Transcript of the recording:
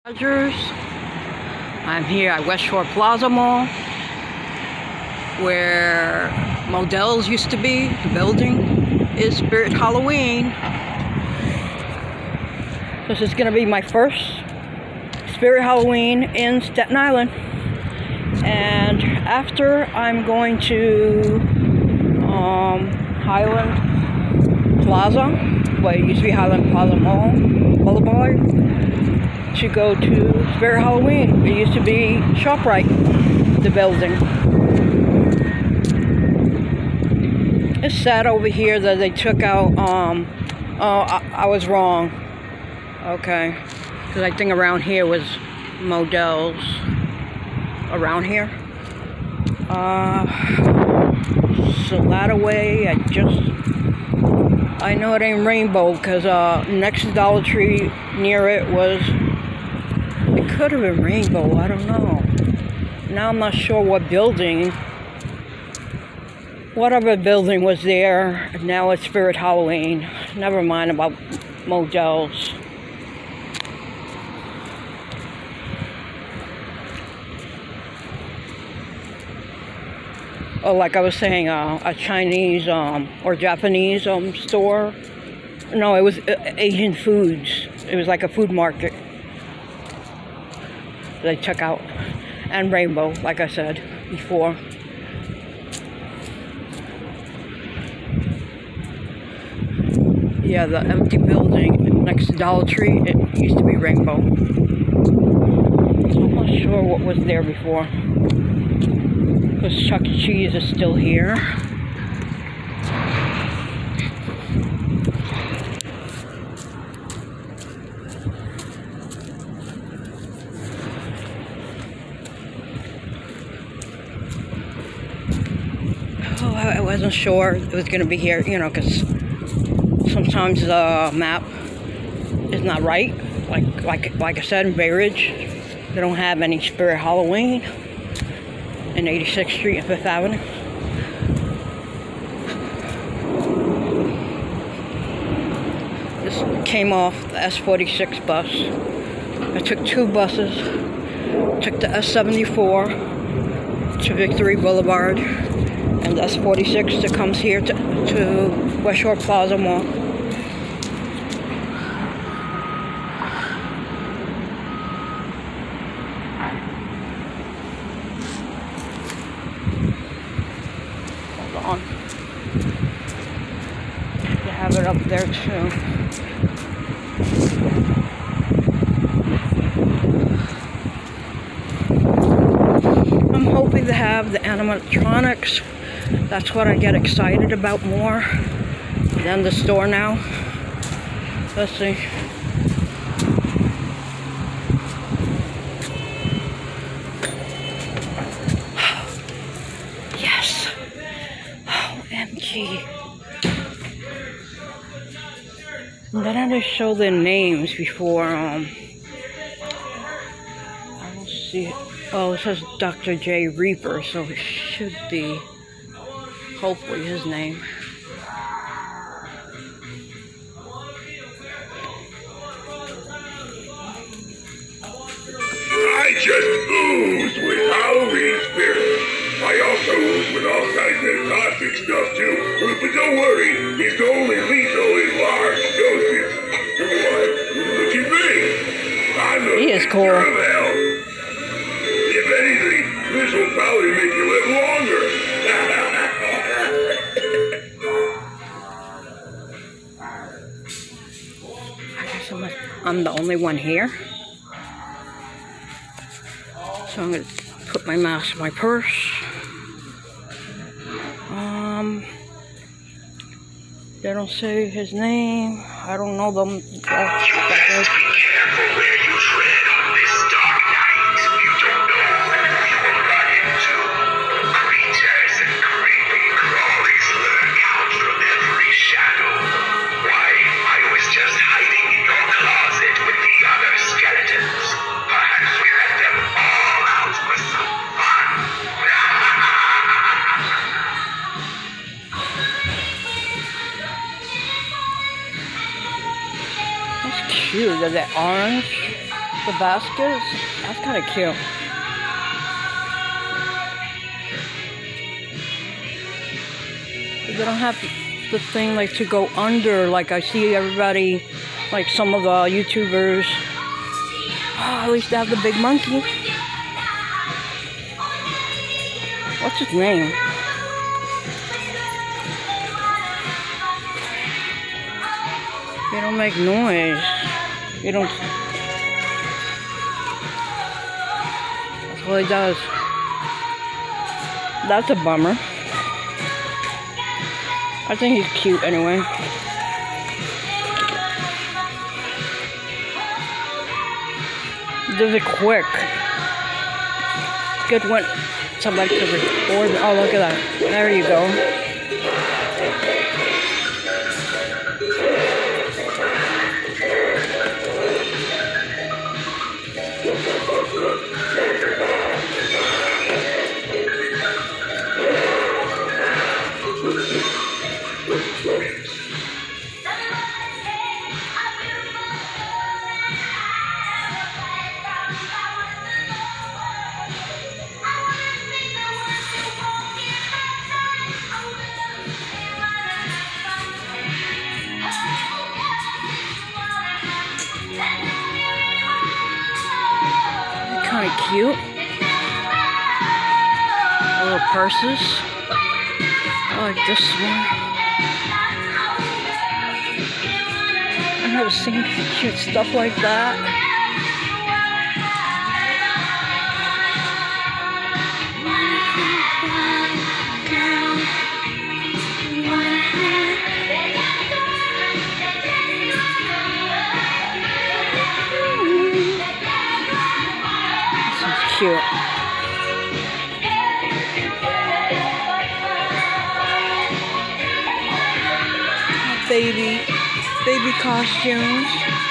I'm here at Westshore Plaza Mall, where Modell's used to be. The building is Spirit Halloween. This is going to be my first Spirit Halloween in Staten Island. And after, I'm going to Highland Plaza, what used to be Highland Plaza Mall, Boulevard, to go to Spirit Halloween. It used to be ShopRite, the building. It's sad over here that they took out, I was wrong. Okay, because I think around here was Modell's. Around here. So that away, I know it ain't Rainbow, because next Dollar Tree near it was, it could have been Rainbow, I don't know. Now I'm not sure what building, whatever building was there. Now it's Spirit Halloween. Never mind about Modell's. Oh, like I was saying, a Chinese or Japanese store. No, it was Asian foods. It was like a food market they took out. And Rainbow, like I said before. Yeah, the empty building next to Dollar Tree, it used to be Rainbow. So I'm not sure what was there before. Because Chuck E. Cheese is still here. Oh, I wasn't sure it was going to be here, you know, because sometimes the map is not right. Like I said, in Bay Ridge, they don't have any Spirit Halloween. In 86th Street and 5th Avenue. This came off the S46 bus. I took two buses. Took the S74 to Victory Boulevard and the S46 that comes here to Westshore Plaza Mall. On. They have it up there too. I'm hoping to have the animatronics. That's what I get excited about more than the store now. Let's see. Yes. OMG. And then I just show their names before, I don't see it. Oh, it says Dr. J. Reaper, so it should be, hopefully, his name. I just ooze with Halloween spirit. I also ooze with all kinds of toxic stuff too. But don't worry, it's only lethal in large doses. What? Look at me. I'm the He is cool. of hell. If anything, this will probably make you live longer. I guess I'm the only one here. So I'm going to put my mask in my purse. They don't say his name. I don't know them. You best be careful where you tread on this dark night. You don't know who you will run into. Creatures and creepy crawlies lurk out from every shadow. Why, I was just hiding in your closet with the other skeletons. Perhaps we let them all out for some fun. That's cute. Are they orange? The baskets, that's kind of cute. They don't have the thing like to go under like I see everybody, like some of the YouTubers. Oh, at least they have the big monkey. What's his name? They don't make noise. They don't. That's what he does. That's a bummer. I think he's cute anyway. He does it quick. It's good when somebody can record. Oh, look at that. There you go. Kind of cute. Little purses. I like this one. I've never seen cute stuff like that. Cute. Baby costumes.